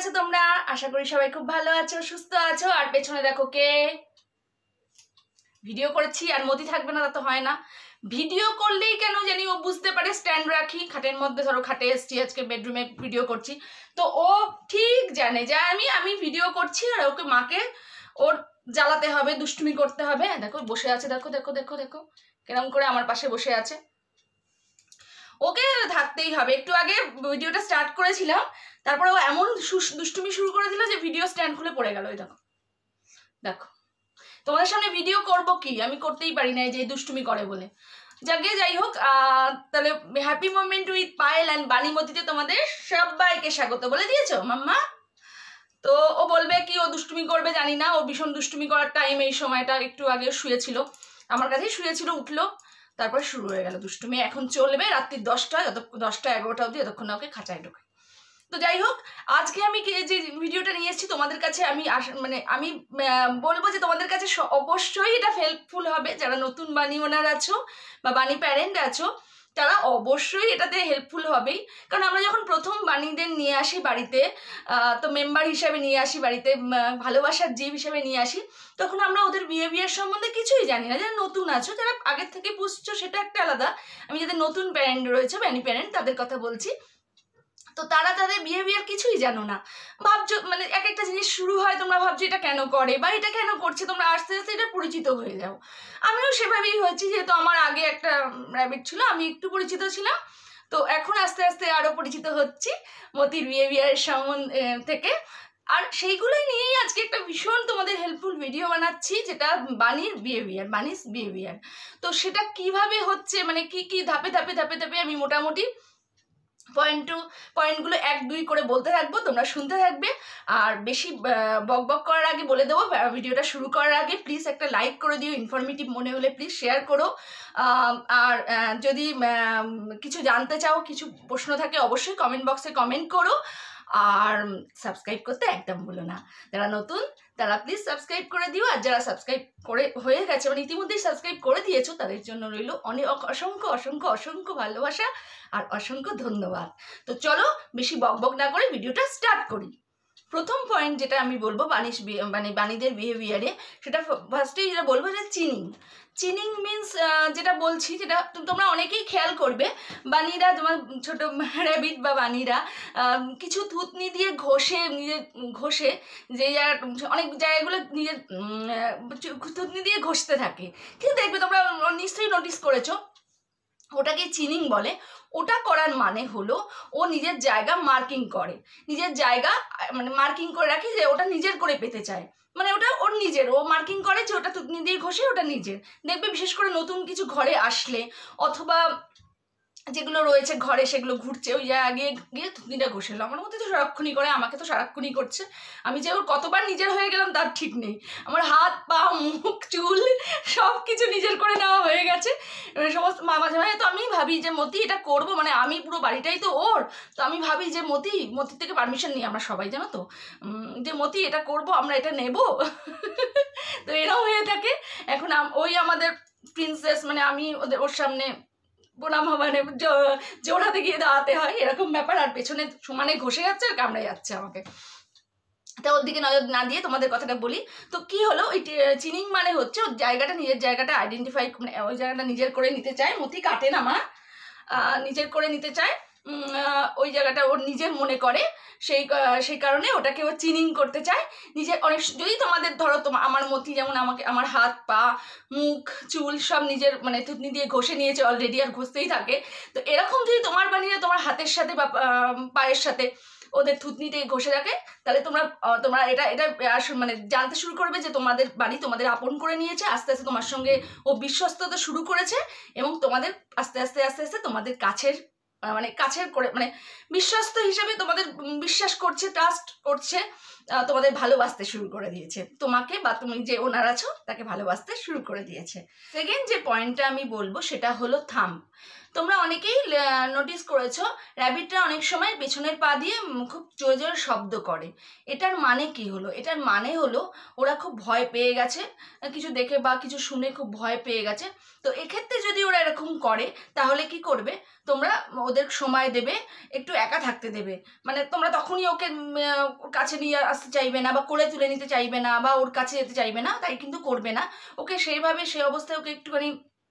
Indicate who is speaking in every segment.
Speaker 1: আছো তোমরা? আশা করি সবাই খুব ভালো আছো, সুস্থ আছো। আর পেছনে দেখো কে ভিডিও করেছি, আর মতি থাকবে না তা তো হয় না। ভিডিও করলেই কেন জানি ও বুঝতে পারে স্ট্যান্ড রাখি খাটের মধ্যে, ধরো খাটে এসছি, আজকে বেডরুমে ভিডিও করছি, তো ও ঠিক জানে যে আমি ভিডিও করছি আর ওকে মাকে ওর জ্বালাতে হবে, দুষ্টুমি করতে হবে। দেখো বসে আছে, দেখো দেখো দেখো দেখো কেরম করে আমার পাশে বসে আছে। ওকে থাকতেই হবে। একটু আগে ভিডিওটা স্টার্ট করেছিলাম, তারপরে ও এমন দুষ্টুমি শুরু করে দিল যে ভিডিও স্ট্যান্ড খুলে পড়ে গেল। ওই দেখো দেখো, তোমাদের সামনে ভিডিও করব কি, আমি করতেই পারি না এই যে দুষ্টুমি করে বলে। যাই হোক, তাহলে happy moment with Payel and বাণীমতিতে তোমাদের সবাইকে স্বাগত বলে দিয়েছো মাম্মা। তো ও বলবে কি ও দুষ্টুমি করবে জানি না, ও ভীষণ দুষ্টুমি করার টাইম এই সময়টা। একটু আগে শুয়েছিল, আমার কাছেই শুয়েছিল, উঠলো, তারপরে শুরু হয়ে গেল দুষ্টুমি। এখন চলবে রাত্রি 10টায়, 10টা-11টা অবধি, যতক্ষণ না ওকে খাঁচায় ঢোকে। তো যাই হোক, আজকে আমি যে ভিডিওটা নিয়ে এসেছি তোমাদের কাছে, আমি বলবো যে তোমাদের কাছে অবশ্যই এটা হেল্পফুল হবে। যারা নতুন বাণী ওনার আছো বা বাণী প্যারেন্ট আছো, তারা অবশ্যই এটাতে হেল্পফুল হবেই। কারণ আমরা যখন প্রথম বাণীদের নিয়ে আসি বাড়িতে, তো মেম্বার হিসাবে নিয়ে আসি বাড়িতে, ভালোবাসার জীব হিসাবে নিয়ে আসি, তখন আমরা ওদের বিহেভিয়ার সম্বন্ধে কিছুই জানি না। যারা নতুন আছো, যারা আগের থেকে বুঝছো সেটা একটা আলাদা, আমি যাদের নতুন প্যারেন্ট রয়েছে, বাণী প্যারেন্ট, তাদের কথা বলছি। তো তারা তাদের বিহেভিয়ার কিছুই জানো না, ভাবছো মানে এক একটা জিনিস শুরু হয়, তোমরা ভাবছো এটা কেন করে বা এটা কেন করছে, তোমরা আস্তে আস্তে এটা পরিচিত হয়ে যাও। আমিও সেভাবেই হয়েছি, যেহেতু আমার আগে একটা র্যাবিট ছিল, আমি একটু পরিচিত ছিলাম, তো এখন আস্তে আস্তে আরও পরিচিত হচ্ছি মতির বিহেভিয়ারের সম্বন্ধে থেকে। আর সেইগুলোই নিয়েই আজকে একটা ভীষণ তোমাদের হেল্পফুল ভিডিও বানাচ্ছি, যেটা বাণীর বিহেভিয়ার। তো সেটা কিভাবে হচ্ছে, মানে কি কি ধাপে ধাপে ধাপে ধাপে আমি মোটামুটি পয়েন্টগুলো 1-2 করে বলতে থাকবো, তোমরা শুনতে থাকবে। আর বেশি বক করার আগে বলে দেবো, ভিডিওটা শুরু করার আগে প্লিজ একটা লাইক করে দিও, ইনফরমেটিভ মনে হলে প্লিজ শেয়ার করো। আর যদি কিছু জানতে চাও, কিছু প্রশ্ন থাকে, অবশ্যই কমেন্ট বক্সে কমেন্ট করো। আর সাবস্ক্রাইব করতে একদম ভুলো না। যারা নতুন তারা প্লিজ সাবস্ক্রাইব করে দিও, আর যারা সাবস্ক্রাইব করে হয়ে গেছে, মানে ইতিমধ্যেই সাবস্ক্রাইব করে দিয়েছো, তাদের জন্য রইল অনেক অসংখ্য অসংখ্য অসংখ্য ভালোবাসা আর অসংখ্য ধন্যবাদ। তো চলো বেশি বকবক না করে ভিডিওটা স্টার্ট করি। প্রথম পয়েন্ট যেটা আমি বলবো বাণীদের বিহেভিয়ারে, সেটা ফার্স্টেই যেটা বলবো যে চিনিং মিনস, যেটা বলছি, যেটা তোমরা অনেকেই খেয়াল করবে, বাণীরা, তোমার ছোট র্যাবিট বা বাণীরা কিছু থুতনি দিয়ে ঘষে যে অনেক জায়গাগুলো নিজের থুতনি দিয়ে ঘষতে থাকে, কিন্তু দেখবে তোমরা নিশ্চয়ই নোটিস করেছো, ওটাকে চিনিং বলে। ওটা করার মানে হলো ও নিজের জায়গা মার্কিং করে, নিজের জায়গা মানে মার্কিং করে রাখে, যে ওটা নিজের করে পেতে চায়, মানে ওটা ওর নিজের, ও মার্কিং করে যে ওটা থুতনি দিয়ে ঘষে ওটা নিজের। দেখবে বিশেষ করে নতুন কিছু ঘরে আসলে, অথবা যেগুলো রয়েছে ঘরে সেগুলো ঘুরছে, ওই জায়গায় গিয়ে থুতনিটা ঘষে এলো। আমার মধ্যে তো সারাক্ষণই করে, আমাকে তো সারাক্ষণই করছে। আমি যে ওর কতবার নিজের হয়ে গেলাম তার ঠিক নেই। আমার হাত পা মুখ চুল সব কিছু নিজের করে নেওয়া হয়ে গেছে সমস্ত। মাঝে মাঝে তো আমি ভাবি যে মতি এটা করবো, মানে আমি পুরো বাড়িটাই তো ওর, তো আমি ভাবি যে মতির থেকে পারমিশন নিই আমরা সবাই, জানো তো, যে মতি এটা করব, আমরা এটা নেব। তো এরাও হয়ে থাকে। এখন ওই আমাদের প্রিন্সেস, মানে আমি ওর সামনে বোনাম, মানে জোড়াতে গিয়ে দাঁড়াতে হয়, এরকম ব্যাপার। আর পেছনে সমানে ঘষে যাচ্ছে আর কামড়ে যাচ্ছে আমাকে, তা ওর দিকে নজর না দিয়ে তোমাদের কথাটা বলি। তো কি হলো, ওই চিনিং মানে হচ্ছে ওর জায়গাটা, নিজের জায়গাটা আইডেন্টিফাই, মানে ওই জায়গাটা নিজের করে নিতে চায়। মতি কাটে না মা, নিজের করে নিতে চায়, ওই জায়গাটা ওর নিজের মনে করে, সেই কারণে ওটাকে ও চিনিং করতে চায় নিজের। অনেক যদি তোমাদের ধরো আমার মতি যেমন আমার হাত পা মুখ চুল সব নিজের মানে থুতনি দিয়ে ঘষে নিয়েছে অলরেডি, আর ঘষতেই থাকে, তো এরকম যদি তোমার বানিয়ে তোমার হাতের সাথে বা পায়ের সাথে ওদের থুতনিতে ঘষে রাখে, তাহলে তোমরা এটা মানে জানতে শুরু করবে যে তোমাদের বাড়ি তোমাদের আপন করে নিয়েছে, আস্তে আস্তে তোমার সঙ্গে ও বিশ্বস্ততা শুরু করেছে, এবং তোমাদের আস্তে আস্তে আস্তে আস্তে তোমাদের কাছের করে, মানে বিশ্বস্ত হিসেবে তোমাদের বিশ্বাস করছে, ট্রাস্ট করছে, তোমাদের ভালোবাসতে শুরু করে দিয়েছে তোমাকে, বা তুমি যে ওনার আছো তাকে ভালোবাসতে শুরু করে দিয়েছে। সেকেন্ড যে পয়েন্টটা আমি বলবো সেটা হলো থাম্ব। তোমরা অনেকেই নোটিস করেছো, র্যাবিটরা অনেক সময় পেছনের পা দিয়ে খুব জোরে জোরে শব্দ করে। এটার মানে কি হলো? এটার মানে হলো ওরা খুব ভয় পেয়ে গেছে, কিছু দেখে বা কিছু শুনে খুব ভয় পেয়ে গেছে। তো এক্ষেত্রে যদি ওরা এরকম করে, তাহলে কি করবে, তোমরা ওদের সময় দেবে, একটু একা থাকতে দেবে। মানে তোমরা তখনই ওকে ওর কাছে নিয়ে আসতে চাইবে না, বা কোলে তুলে নিতে চাইবে না, বা ওর কাছে যেতে চাইবে না, তাই কিন্তু করবে না। ওকে সেইভাবে সেই অবস্থায় ওকে একটুখানি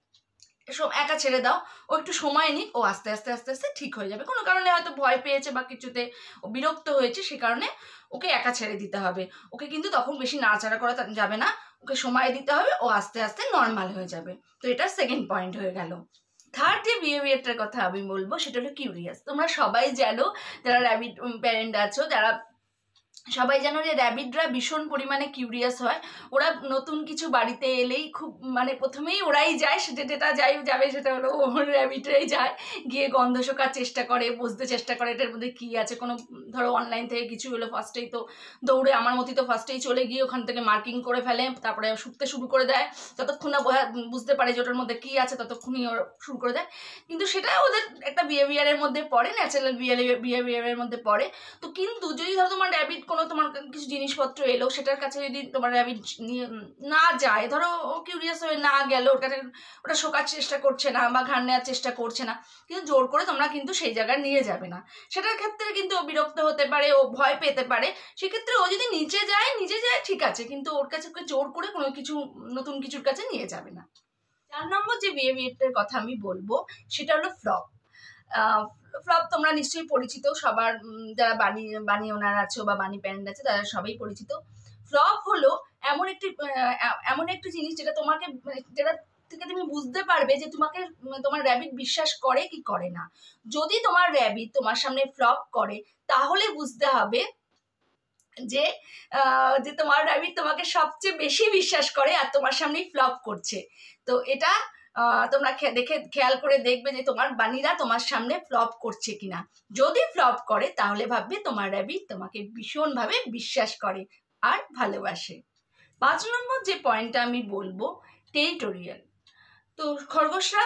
Speaker 1: একা ছেড়ে দাও, ও একটু সময় নিক, ও আস্তে আস্তে আস্তে আস্তে ঠিক হয়ে যাবে। কোনো কারণে হয়তো ভয় পেয়েছে বা কিছুতে ও বিরক্ত হয়েছে, সে কারণে ওকে একা ছেড়ে দিতে হবে। ওকে কিন্তু তখন বেশি নাড়াচাড়া করা যাবে না, ওকে সময় দিতে হবে, ও আস্তে আস্তে নর্মাল হয়ে যাবে। তো এটা সেকেন্ড পয়েন্ট হয়ে গেল। থার্ড যে বিহেভিয়ারটার কথা আমি বলবো সেটা হলো কিউরিয়াস। তোমরা সবাই জানো, যারা র্যাবিট প্যারেন্ট আছো, যারা সবাই জানো যে র্যাবিটরা ভীষণ পরিমাণে কিউরিয়াস হয়। ওরা নতুন কিছু বাড়িতে এলেই খুব মানে প্রথমেই ওরাই যায়, যেটা যাবে সেটা হলো র্যাবিটরাই যায়, গিয়ে গন্ধ শোকার চেষ্টা করে, বুঝতে চেষ্টা করে এটার মধ্যে কী আছে। কোনো ধরো অনলাইন থেকে কিছু হলো, ফার্স্টেই তো দৌড়ে, আমার মতোই তো ফার্স্টেই চলে গিয়ে ওখান থেকে মার্কিং করে ফেলে, তারপরে শুকতে শুরু করে দেয়। যতক্ষণ না বুঝতে পারে যে ওটার মধ্যে কী আছে ততক্ষণই ওরা শুরু করে দেয়। কিন্তু সেটা ওদের একটা বিহেভিয়ারের মধ্যে পড়ে, ন্যাচারাল বিহেভিয়ারের মধ্যে পড়ে। তো কিন্তু যদি ধরো তোমার র্যাবিট কোনো তোমার কিছু জিনিসপত্র এলো, সেটার কাছে যদি তোমার র্যাবিট নিয়ে না যায়, ধরো ও কিউরিয়াস হয়ে না গেল, ওটা শোকার চেষ্টা করছে না বা ঘাড় নেওয়ার চেষ্টা করছে না, কিন্তু জোর করে তোমরা কিন্তু সেই জায়গায় নিয়ে যাবে না। সেটার ক্ষেত্রে কিন্তু ও বিরক্ত হতে পারে, ও ভয় পেতে পারে। সেক্ষেত্রে ও যদি নিচে যায় ঠিক আছে, কিন্তু ওর কাছে জোর করে কোনো কিছু নতুন কিছুর কাছে নিয়ে যাবে না। 4 নম্বর যে বিহেভিয়ারটার কথা আমি বলবো সেটা হলো ফ্লপ। ফ্লপ তোমরা নিশ্চয়ই পরিচিত, সবার যারা বানি ওনার আছো বা বানি প্যারেন্ট আছে তারা সবাই পরিচিত। ফ্লপ হলো এমন একটি জিনিস যেটা তোমাকে, যেটা থেকে তুমি বুঝতে পারবে যে তোমার র্যাবিট বিশ্বাস করে কি করে না। যদি তোমার র্যাবিট তোমার সামনে ফ্লপ করে, তাহলে বুঝতে হবে যে তোমার র্যাবিট তোমাকে সবচেয়ে বেশি বিশ্বাস করে আর তোমার সামনেই ফ্লপ করছে। তো এটা তোমরা খেয়াল করে দেখবে যে তোমার বানিরা তোমার সামনে ফ্লপ করছে কিনা। যদি ফ্লপ করে তাহলে ভাববে তোমার র্যাবিট তোমাকে ভীষণভাবে বিশ্বাস করে আর ভালোবাসে। 5 নম্বর যে পয়েন্টটা আমি বলবো, টেরিটোরিয়াল। তো খরগোশরা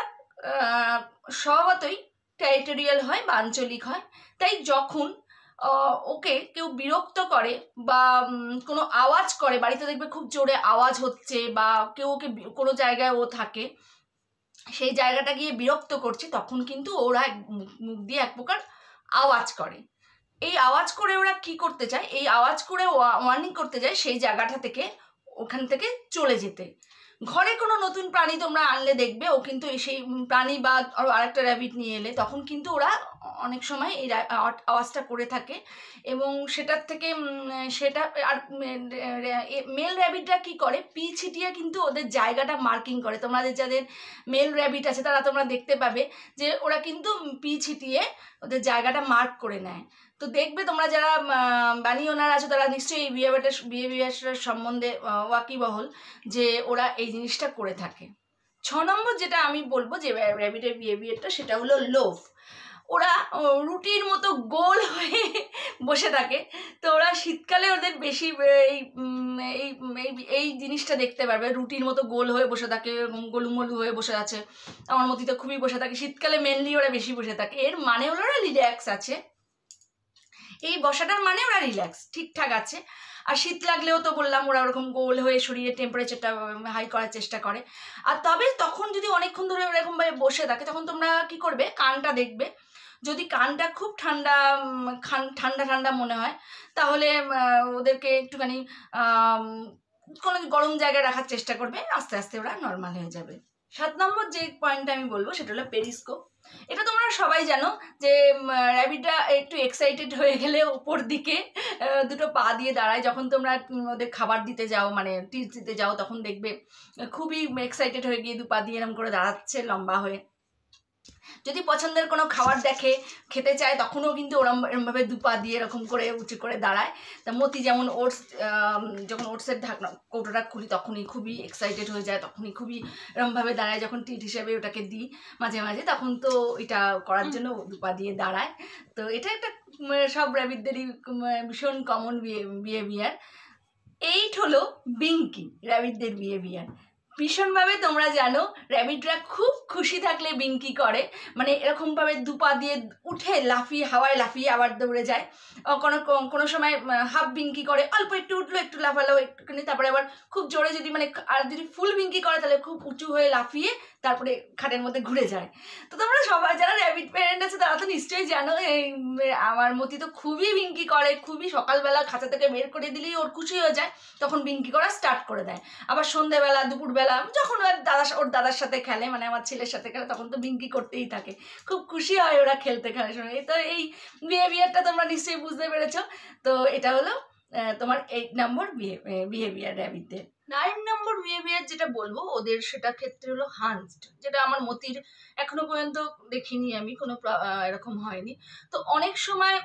Speaker 1: স্বভাবতই টেরিটোরিয়াল হয় বা আঞ্চলিক হয়। তাই যখন ওকে কেউ বিরক্ত করে বা কোনো আওয়াজ করে, বাড়িতে দেখবে খুব জোরে আওয়াজ হচ্ছে বা কেউ ওকে কোনো জায়গায় ও থাকে, সেই জায়গাটা গিয়ে বিরক্ত করছে, তখন কিন্তু ওরা মুখ দিয়ে এক প্রকার আওয়াজ করে। এই আওয়াজ করে ওরা কি করতে চায়, এই আওয়াজ করে ওয়ার্নিং করতে যায় সেই জায়গাটা থেকে, ওখান থেকে চলে যেতে। ঘরে কোনো নতুন প্রাণী তোমরা আনলে দেখবে ও কিন্তু সেই প্রাণী বা আরেকটা র্যাবিট নিয়ে এলে তখন কিন্তু ওরা অনেক সময় এই আওয়াজটা করে থাকে। এবং সেটার থেকে সেটা আর মেল র্যাবিটরা কি করে, পি ছিটিয়ে কিন্তু ওদের জায়গাটা মার্কিং করে। তোমাদের যাদের মেল র্যাবিট আছে তারা তোমরা দেখতে পাবে যে ওরা কিন্তু পি ছিটিয়ে ওদের জায়গাটা মার্ক করে নেয়। তো দেখবে তোমরা যারা বানি ওনার আছো তারা নিশ্চয়ই এই বিহেভিয়ারটার সম্বন্ধে ওয়াকিবহল যে ওরা এই জিনিসটা করে থাকে। 6 নম্বর যেটা আমি বলবো যে র্যাবিটের বিহেভিয়ারটা, সেটা হলো লোভ। ওরা রুটির মতো গোল হয়ে বসে থাকে। তো ওরা শীতকালে ওদের বেশি এই জিনিসটা দেখতে পারবে, রুটির মতো গোল হয়ে বসে থাকে, গোলুমলু হয়ে বসে আছে। আমার মতো খুবই বসে থাকে, শীতকালে মেনলি ওরা বেশি বসে থাকে। এর মানে হলো ওরা রিল্যাক্স আছে, এই বসাটার মানে ওরা রিল্যাক্স ঠিকঠাক আছে। আর শীত লাগলেও তো বললাম ওরা ওরকম গোল হয়ে শরীরের টেম্পারেচারটা হাই করার চেষ্টা করে। আর তবে তখন যদি অনেকক্ষণ ধরে ওরকমভাবে বসে থাকে তখন তোমরা কি করবে, কানটা দেখবে। যদি কানটা খুব ঠান্ডা ঠান্ডা মনে হয় তাহলে ওদেরকে একটুখানি কোনো গরম জায়গায় রাখার চেষ্টা করবে, আস্তে আস্তে ওরা নর্মাল হয়ে যাবে। 7 নম্বর যে পয়েন্টটা আমি বলবো সেটা হলো পেরিস্কোপ। এটা তোমরা সবাই জানো যে র্যাবিটরা একটু এক্সাইটেড হয়ে গেলে উপর দিকে দুটো পা দিয়ে দাঁড়ায়। যখন তোমরা ওদের খাবার দিতে যাও, মানে টিচ দিতে যাও, তখন দেখবে খুবই এক্সাইটেড হয়ে গিয়ে 2 পা দিয়ে এরকম করে দাঁড়াচ্ছে লম্বা হয়ে। যদি পছন্দের কোনো খাবার দেখে খেতে চায় তখনও কিন্তু এরমভাবে 2 পা দিয়ে এরকম করে উঁচু করে দাঁড়ায়। তা মতি যেমন যখন ওটসের ঢাকনা কৌটোটা খুলি তখনই খুবই এক্সাইটেড হয়ে যায়, তখনই খুবই এরমভাবে দাঁড়ায়। যখন ট্রিট হিসেবে ওটাকে দিই মাঝে মাঝে তখন তো এটা করার জন্য 2 পা দিয়ে দাঁড়ায়। তো এটা একটা সব র্যাবিটদেরই ভীষণ কমন বিহেভিয়ার। 8 হলো বিঙ্কি, র্যাবিটদের বিহেভিয়ার। ভীষণভাবে তোমরা জানো র্যাবিটরা খুব খুশি থাকলে বিঙ্কি করে, মানে এরকমভাবে দুপা দিয়ে উঠে লাফিয়ে হাওয়ায় লাফিয়ে আবার দৌড়ে যায়। কোনো কোনো সময় হাফ বিঙ্কি করে, অল্প একটু উঠলো একটু লাফালো একটুখানি, তারপরে আবার খুব জোরে যদি মানে আর যদি ফুল বিঙ্কি করে তাহলে খুব উঁচু হয়ে লাফিয়ে তারপরে খাটের মধ্যে ঘুরে যায়। তো তোমরা সবাই যারা র্যাবিট প্যারেন্ট আছে তারা তো নিশ্চয়ই জানো আমার মতি তো খুবই বিঙ্কি করে, খুবই সকালবেলা খাঁচা থেকে বের করে দিলেই ওর খুশি হয়ে যায়, তখন বিঙ্কি করা স্টার্ট করে দেয়। আবার সন্ধ্যেবেলা দুপুরবেলা যখন ওর দাদার সাথে খেলে, মানে আমার ছেলের সাথে খেলে, তখন তো বিঙ্কি করতেই থাকে, খুব খুশি হয় ওরা খেলতে খেলার সময়। তো এই বিহেভিয়ারটা তোমরা নিশ্চয়ই বুঝতে পেরেছো। তো এটা হলো তোমার 8 নম্বর বিহেভিয়ার র্যাবিটদের। 9 নম্বর বিহেভিয়ার যেটা বলবো ওদের, সেটা ক্ষেত্রে হলো হান্সড, যেটা আমার মতির এখনো পর্যন্ত দেখিনি আমি, কোনো এরকম হয়নি। তো অনেক সময়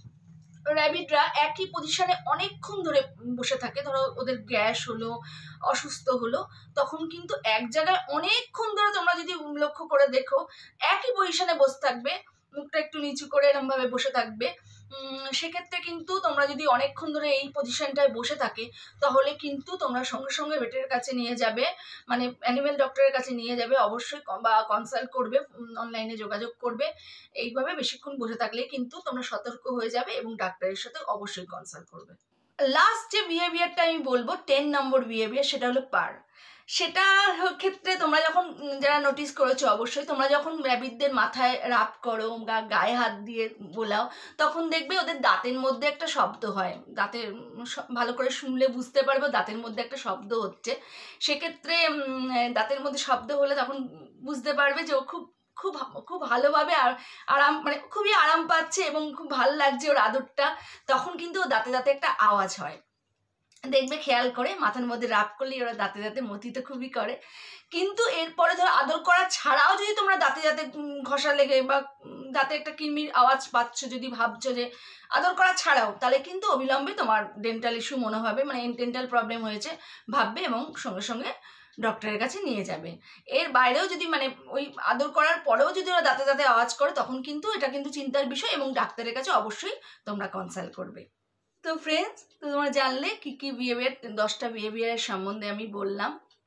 Speaker 1: র্যাবিটরা একই পজিশনে অনেকক্ষণ ধরে বসে থাকে, ধরো ওদের গ্যাস হলো, অসুস্থ হলো, তখন কিন্তু এক জায়গায় অনেকক্ষণ ধরে তোমরা যদি লক্ষ্য করে দেখো একই পজিশনে বসে থাকবে, মুখটা একটু নিচু করে এরমভাবে বসে থাকবে। সেক্ষেত্রে কিন্তু তোমরা যদি অনেকক্ষণ ধরে এই পজিশনটায় বসে থাকে তাহলে কিন্তু তোমরা সঙ্গে সঙ্গে ভেটের কাছে নিয়ে যাবে, মানে অ্যানিমেল ডক্টরের কাছে নিয়ে যাবে অবশ্যই, বা কনসাল্ট করবে, অনলাইনে যোগাযোগ করবে। এইভাবে বেশিক্ষণ বসে থাকলে কিন্তু তোমরা সতর্ক হয়ে যাবে এবং ডাক্তারের সাথে অবশ্যই কনসাল্ট করবে। লাস্ট যে বিহেভিয়ারটা আমি বলবো 10 নম্বর বিহেভিয়ার, সেটা হলো পার। সেটা ক্ষেত্রে তোমরা যখন যারা নোটিস করেছো অবশ্যই, তোমরা যখন র্যাবিটদের মাথায় রাব করো বা গায়ে হাত দিয়ে বোলাও, তখন দেখবে ওদের দাঁতের মধ্যে একটা শব্দ হয়, দাঁতের ভালো করে শুনলে বুঝতে পারবে দাঁতের মধ্যে একটা শব্দ হচ্ছে। সেক্ষেত্রে দাঁতের মধ্যে শব্দ হলে তখন বুঝতে পারবে যে ও খুব খুব খুব ভালোভাবে আরাম, মানে খুবই আরাম পাচ্ছে এবং খুব ভালো লাগছে ওর আদরটা। তখন কিন্তু ও দাঁতে দাঁতে একটা আওয়াজ হয়, দেখবে খেয়াল করে মাথার মধ্যে রাব করলেই ওরা দাঁতে দাঁতে, মতি তো খুবই করে। কিন্তু এরপরে ধরো আদর করা ছাড়াও যদি তোমরা দাঁতে দাঁতে ঘষা লেগে বা দাঁতে একটা কিরমির আওয়াজ পাচ্ছ, যদি ভাবছো যে আদর করা ছাড়াও, তাহলে কিন্তু অবিলম্বে তোমার ডেন্টাল ইস্যু মনে হবে, মানে ডেন্টাল প্রবলেম হয়েছে ভাববে এবং সঙ্গে সঙ্গে ডক্টরের কাছে নিয়ে যাবে। এর বাইরেও যদি মানে ওই আদর করার পরেও যদি ওরা দাঁতে দাঁতে আওয়াজ করে, তখন কিন্তু এটা কিন্তু চিন্তার বিষয় এবং ডাক্তারের কাছে অবশ্যই তোমরা কনসাল্ট করবে। তো ফ্রেন্ডস, তো তোমরা জানলে কী কী বিহেভিয়ার, 10টা বিহেভিয়ারের সম্বন্ধে আমি বললাম।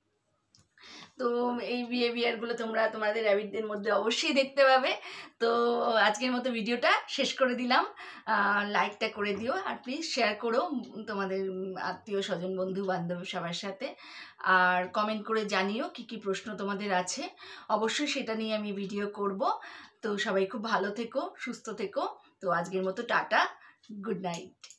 Speaker 1: তো এই বিহেভিয়ারগুলো তোমরা তোমাদের র্যাবিটদের মধ্যে অবশ্যই দেখতে পাবে। তো আজকের মতো ভিডিওটা শেষ করে দিলাম। লাইকটা করে দিও আর প্লিজ শেয়ার করো তোমাদের আত্মীয় স্বজন বন্ধু বান্ধব সবার সাথে, আর কমেন্ট করে জানিও কী কী প্রশ্ন তোমাদের আছে, অবশ্যই সেটা নিয়ে আমি ভিডিও করব। তো সবাই খুব ভালো থেকো, সুস্থ থেকো। তো আজকের মতো টাটা, গুড নাইট।